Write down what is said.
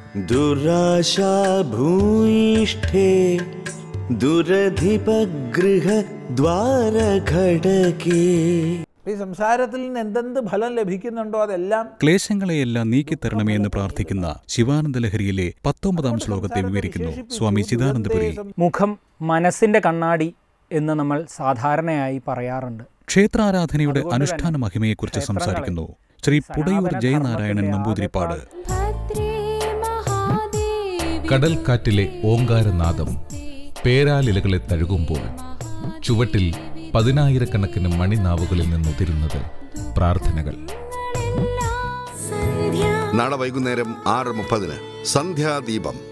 ദുരാശാ ഭൂയിഷ്ഠേ ദുരധിപഗൃഹ ദ്വാരഘടകേ. ഈ സംസാരത്തിൽ നിന്ന് എന്തെന്ത് ഫലം ലഭിക്കുന്നുണ്ടോ അതെല്ലാം ക്ലേശങ്ങളെയെല്ലാം നീക്കിത്തരണമേ എന്ന് പ്രാർത്ഥിക്കുന്ന ശിവാനന്ദ ലഹരിയിലെ 19-ാം ശ്ലോകത്തെ വിവരിക്കുന്നു സ്വാമി ചിദാനന്ദപുരി. മുഖം മനസ്സിന്റെ കണ്ണാടി എന്ന് നമ്മൾ സാധാരണയായി പറയാറുണ്ട്. ക്ഷേത്രാരാധനയുടെ അനുഷ്ഠാന മഹിമയെക്കുറിച്ച് സംസാരിക്കുന്നു ശ്രീ പുടയൂർ ജയനാരായണൻ നമ്പൂതിരിപ്പാട്. കടൽക്കാറ്റിലെ ഓങ്കാരനാദം പേരാലിലകളെ തഴുകുമ്പോൾ ചുവട്ടിൽ 10,000-കണക്കിന് മണിനാവുകളിൽ നിന്നുതിരുന്നത് പ്രാർത്ഥനകൾ. നാളെ വൈകുന്നേരം 6:30 സന്ധ്യാദീപം.